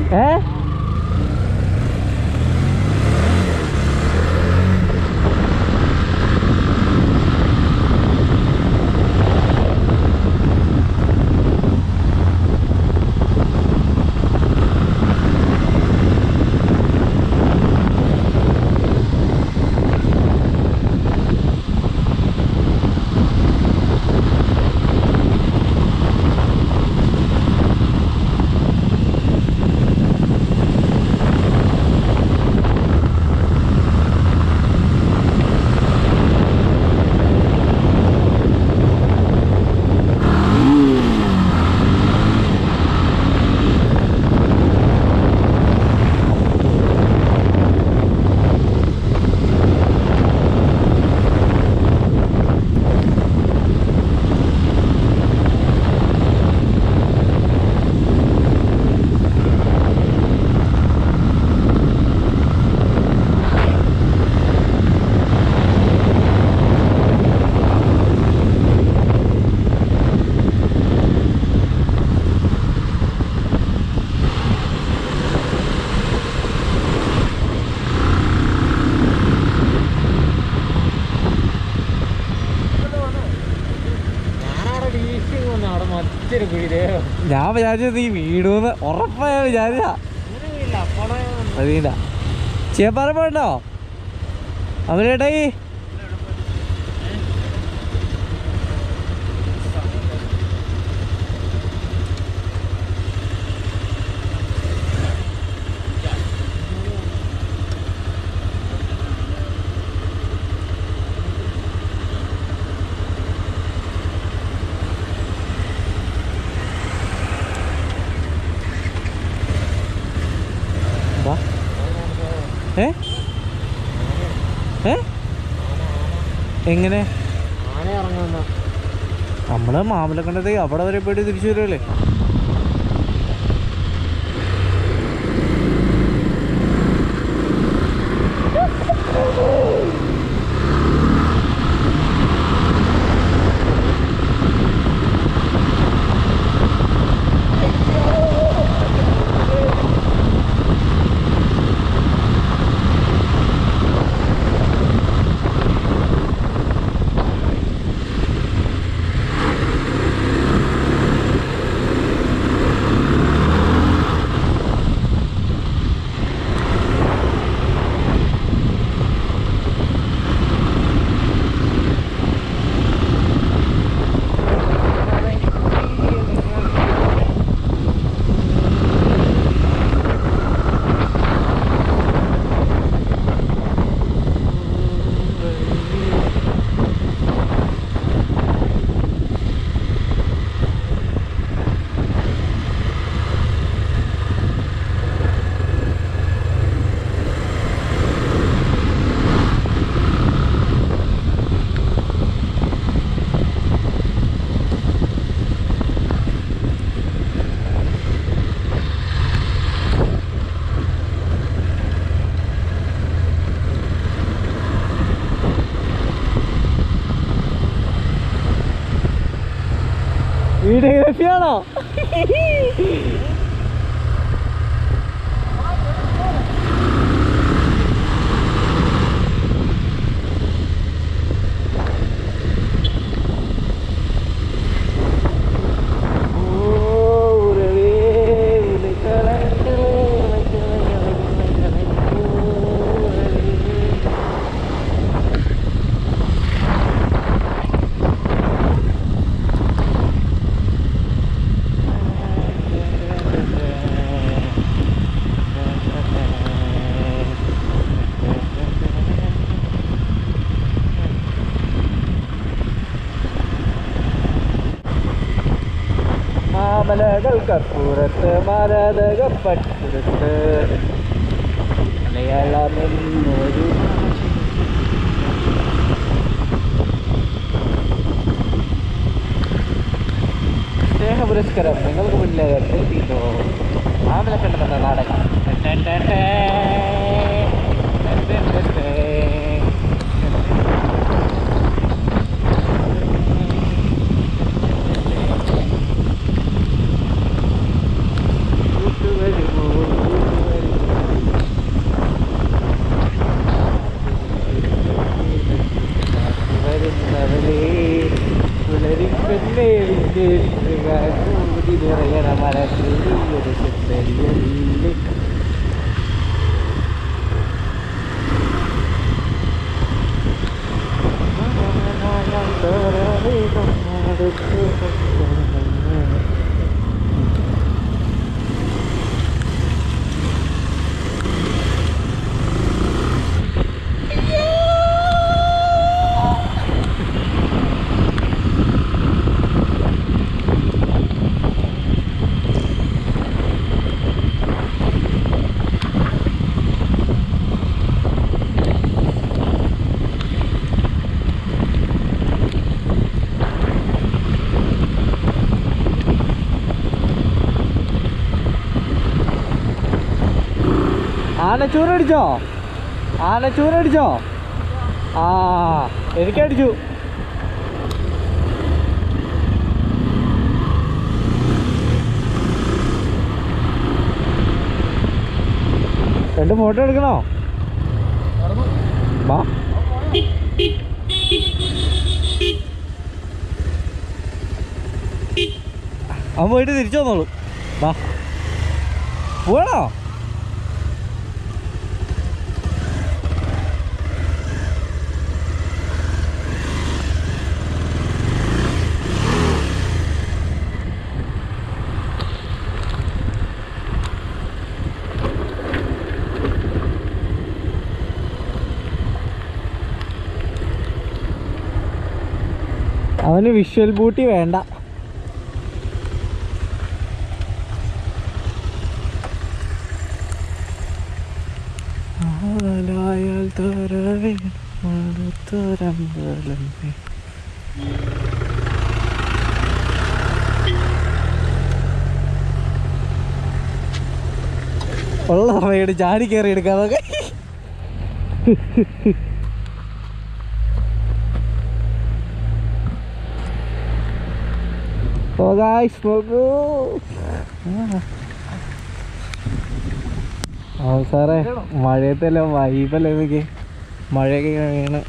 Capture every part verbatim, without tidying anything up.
ഏ ഞാൻ വിചാരിച്ചത് നീ വീടൂന്ന് ഉറപ്പായ വിചാരിച്ച അതില്ല ചേപ്പാറ പോണ്ടോ അവരേട്ടായി എങ്ങനെ നമ്മള് മാമലക്കണ്ടത് അവിടെ വരെ പോയിട്ട് തിരിച്ചു വരുമല്ലേ? വീഡിയോഗ്രാഫിയാണോ? മാമലകൾക്കപ്പുറത്ത് മരതകപ്പുറത്ത് മലയാളമെന്നൊരു സ്നേഹപുരസ്കാരം നിങ്ങൾക്ക് മുന്നിൽ എത്തിയിട്ടോ. മാമലക്കണ്ടെന്ന നാടകം വരുമോ ആനച്ചൂരടിച്ചോ? ആനച്ചൂരടിച്ചോ? ആ എനിക്കടിച്ചു. രണ്ട് ഫോട്ടോ എടുക്കണോ? വാ. അവൻ പോയിട്ട് തിരിച്ചു വന്നോളൂ. വാ പോകണോ? അവന് വിഷ്വൽ ബ്യൂട്ടി വേണ്ട. ഉള്ള സമയം ചാടി കയറി എടുക്കാതൊക്കെ. Oh guys, നോക്കൂ. ആ സാറേ മഴയത്തല്ല വൈബല്ലേ ഇതൊക്കെ. മഴയൊക്കെ വീണ്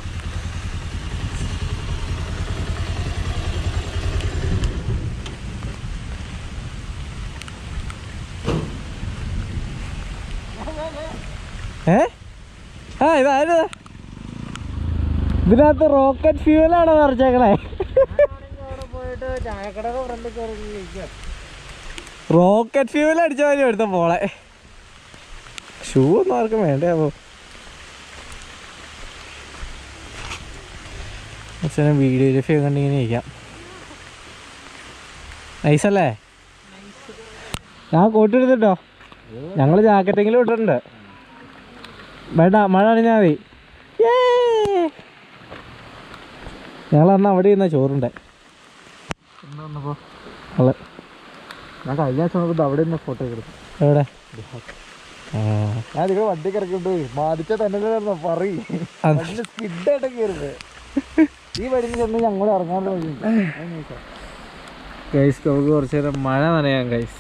ഏ ആ ഇതായത് ഇതിനകത്ത് റോക്കറ്റ് ഫ്യൂവലാണോ നിറച്ചേക്കണേ? റോക്കറ്റ് ഫ്യൂവൽ അടിച്ച കാര്യം എടുത്ത പോളെ. ഷൂ ഒന്നും ആർക്കും വേണ്ടേ? അപ്പോ അച്ഛനെ വീഡിയോഗ്രാഫി ഒക്കെ കണ്ടിങ്ങനെ ഇരിക്കാം. നൈസല്ലേ? ഞാൻ കോട്ടെടുത്തിട്ടോ. ഞങ്ങള് ജാക്കറ്റെങ്കിലും ഇട്ടിട്ടുണ്ട്. വേണ്ട മഴ അണിഞ്ഞാൽ മതി. ഞങ്ങളന്ന് അവിടെ ഇരുന്ന ചോറുണ്ടേ. അതെ ഞാൻ കഴിഞ്ഞ ആഴ്ച നോക്കുന്നത് അവിടെ നിന്ന് ഫോട്ടോ എടുത്തു. എവിടെ? ഞാൻ നിങ്ങൾ വണ്ടി കിടക്കിട്ട് ബാധിച്ച തന്നെ പറയും. സ്കിഡായിട്ടൊക്കെ കയറുന്നത് ഈ വഴിയിൽ ചെന്ന് ഞങ്ങൾ ഇറങ്ങാനുള്ള വഴി. ഗൈസ് നമുക്ക് കുറച്ചു നേരം മഴ നനയാം ഗൈസ്.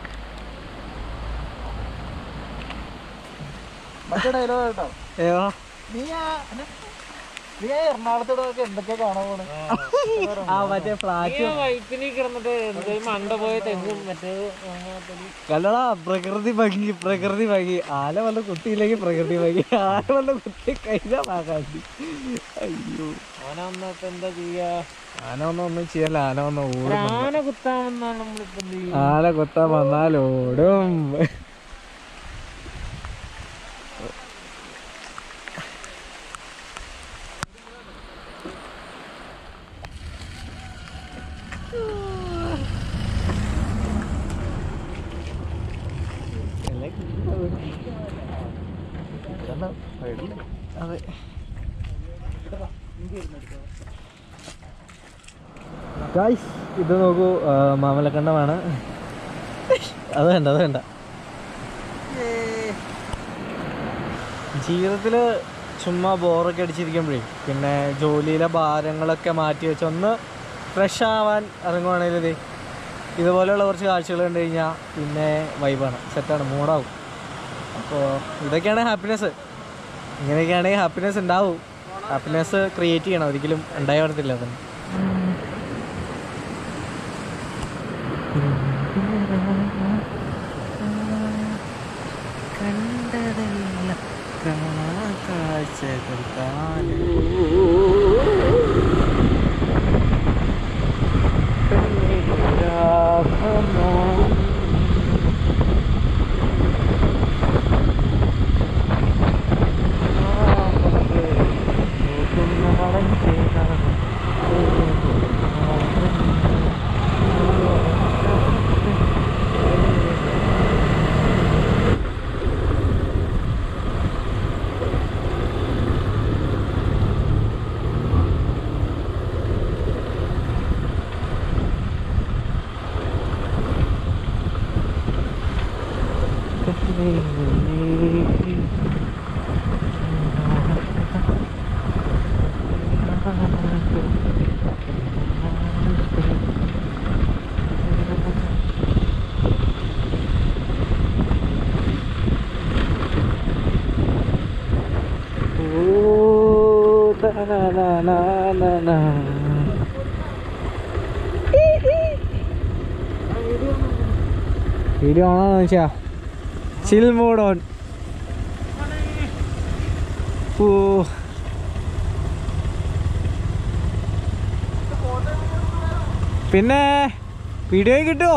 മറ്റേ ഡയലോഗ് കേട്ടോ. ഏതാ? നീ നീ എറണാകുളത്തോടൊക്കെ എന്തൊക്കെ കാണാൻ പോണേ? ആ മറ്റേ ഫ്ലാറ്റ് വൈപ്പിനി കിടന്നിട്ട് എന്ത് മണ്ട പോയ തെങ്ങും മറ്റേ കല്ലടാ. പ്രകൃതി ഭംഗി പ്രകൃതി ഭംഗി. ആന വല്ല കുത്തിയില്ലെങ്കിൽ പ്രകൃതി ഭംഗി. ആന വല്ല കുത്തി കഴിഞ്ഞാൽ ആകാശി. അയ്യോ ആന വന്നപ്പോ എന്താ ചെയ്യാ? ആന വന്ന ഒന്നും ചെയ്യല്ല. ആന വന്ന ഓടും. ആന കുത്താൻ വന്നാൽ നമ്മളിപ്പോ ആന കുത്താൻ വന്നാൽ ഓടും. അതെ ഗായ്സ് ഇത് നോക്കൂ, മാമലക്കണ്ടമാണ്. അത് വേണ്ട അത് വേണ്ട. ജീവിതത്തിൽ ചുമ്മാ ബോറൊക്കെ അടിച്ചിരിക്കുമ്പോഴേ പിന്നെ ജോലിയിലെ ഭാരങ്ങളൊക്കെ മാറ്റി വെച്ച് ഒന്ന് ഫ്രഷ് ആവാൻ ഇറങ്ങുവാണെങ്കിൽ ഇത് ഇതുപോലെയുള്ള കുറച്ച് കാഴ്ചകൾ കണ്ടു കഴിഞ്ഞാൽ പിന്നെ വൈബാണ്, സെറ്റാണ്, മൂടാവും. അപ്പോൾ ഇതൊക്കെയാണ് ഹാപ്പിനെസ്. ഇങ്ങനെയൊക്കെയാണെങ്കിൽ ഹാപ്പിനെസ് ഉണ്ടാവും. ഹാപ്പിനെസ് ക്രിയേറ്റ് ചെയ്യണം, ഒരിക്കലും ഉണ്ടായി വരത്തില്ല. അതിന് കണ്ടതല്ല കാഴ്ചകൾ കാണും വീഡിയോ ഓണാന്ന് വെച്ചാ ചിൽ മോഡ് ഓൺ. പിന്നെ വീഡിയോ കിട്ടുമോ?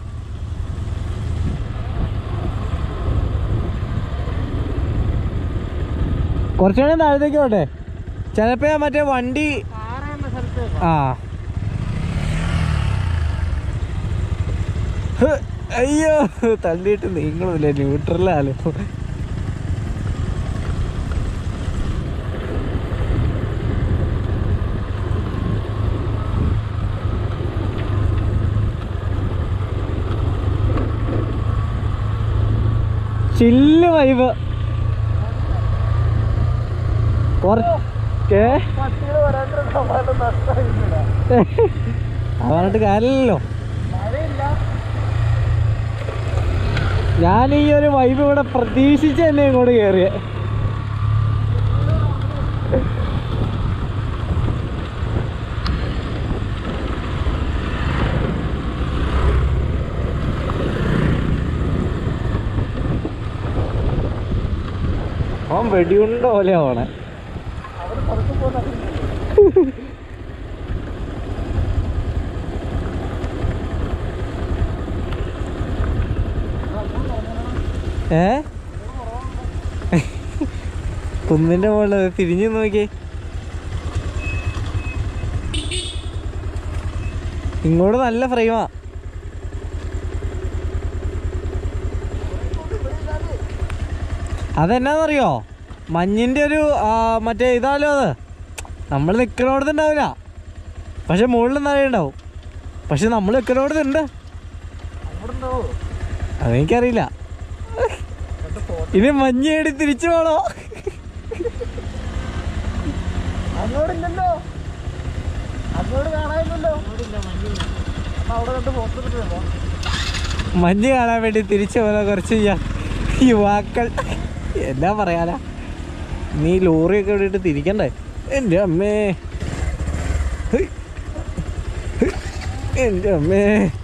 കുറച്ചുകൂടെ താഴത്തേക്ക് പോട്ടെ, ചിലപ്പോ മറ്റേ വണ്ടി. ആ അയ്യോ തള്ളിയിട്ട് നീങ്ങളുമില്ല, ന്യൂട്രലാലോ. ചില്ല് വൈബ്. പറഞ്ഞിട്ട് കാര്യമില്ലല്ലോ. ഞാൻ ഈ ഒരു വൈബ് ഇവിടെ പ്രതീക്ഷിച്ച് തന്നെ ഇങ്ങോട്ട് കയറിയ. അവൻ വെടിയുണ്ട പോലെ ആവണേ. ഏ കുന്നിന്റെ മുകളിൽ തിരിഞ്ഞു നോക്കി, ഇങ്ങോട്ട് നല്ല ഫ്രെയിമാ. അതെന്നാന്നറിയോ, മഞ്ഞിന്റെ ഒരു മറ്റേ ഇതാലോ. അത് നമ്മൾ നിൽക്കണോടത്ത് ഉണ്ടാവില്ല, പക്ഷെ മുകളിൽ നിറയെ ഉണ്ടാവും. പക്ഷെ നമ്മൾ നിൽക്കണോടത്ത് ഉണ്ട്, അതെനിക്കറിയില്ല. ഇനി മഞ്ഞേടി തിരിച്ചു പോണോ? അങ്ങോട്ടില്ലല്ലോ, അങ്ങോട്ട് കാണാനില്ലല്ലോ. മഞ്ഞ് കാണാൻ വേണ്ടി തിരിച്ചു പോകാൻ കുറച്ച് യുവാക്കൾ. എന്നാ പറയാനാ, നീ ലോറിയൊക്കെ ഇവിടെയിട്ട് തിരിക്കണ്ടേ? എൻ്റെ അമ്മേ, എൻ്റെ അമ്മേ.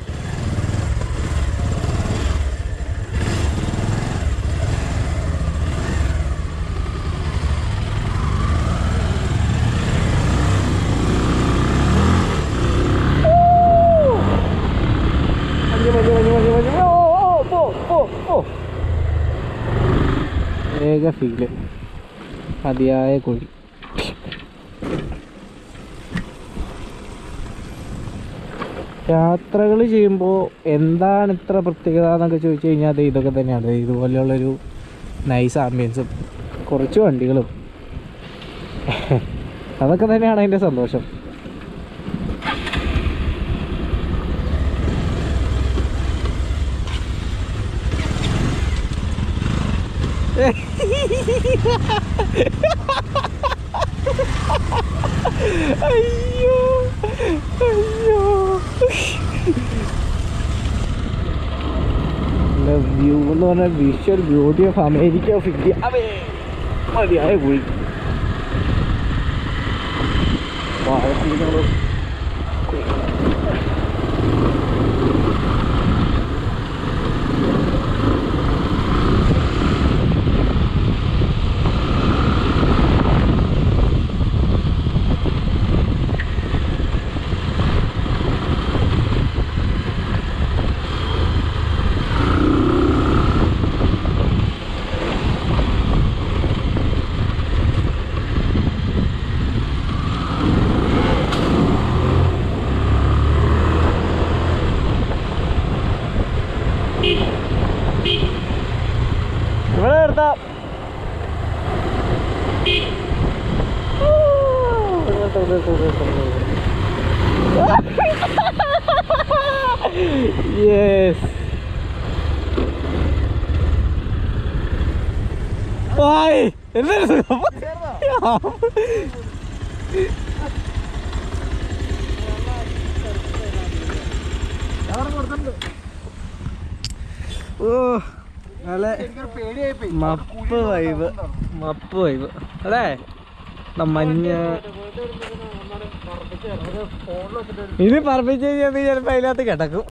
ഏക ഫീല്, അതിയായ കുഴി. യാത്രകൾ ചെയ്യുമ്പോൾ എന്താണ് ഇത്ര പ്രത്യേകത എന്നൊക്കെ ചോദിച്ചു കഴിഞ്ഞാൽ അത് ഇതൊക്കെ തന്നെയാണ്. ഇതുപോലെയുള്ളൊരു നൈസ് ആംബിയൻസും കുറച്ച് വണ്ടികളും, അതൊക്കെ തന്നെയാണ് അതിൻ്റെ സന്തോഷം. അയ്യോ അയ്യോ, വ്യൂ എന്ന് പറഞ്ഞാൽ visual beauty of America of India. അവേ മതിയായ കുഴി. യെസ്. എന്തൊരു സുഖം. ഓ നല്ല മപ്പ് വൈബ്, മപ്പ് വൈബ് അല്ലേ? മഞ്ഞ ഇത് പറപ്പിച്ച് കഴിഞ്ഞാൽ ചിലപ്പോ അതിനകത്ത് കിടക്കും.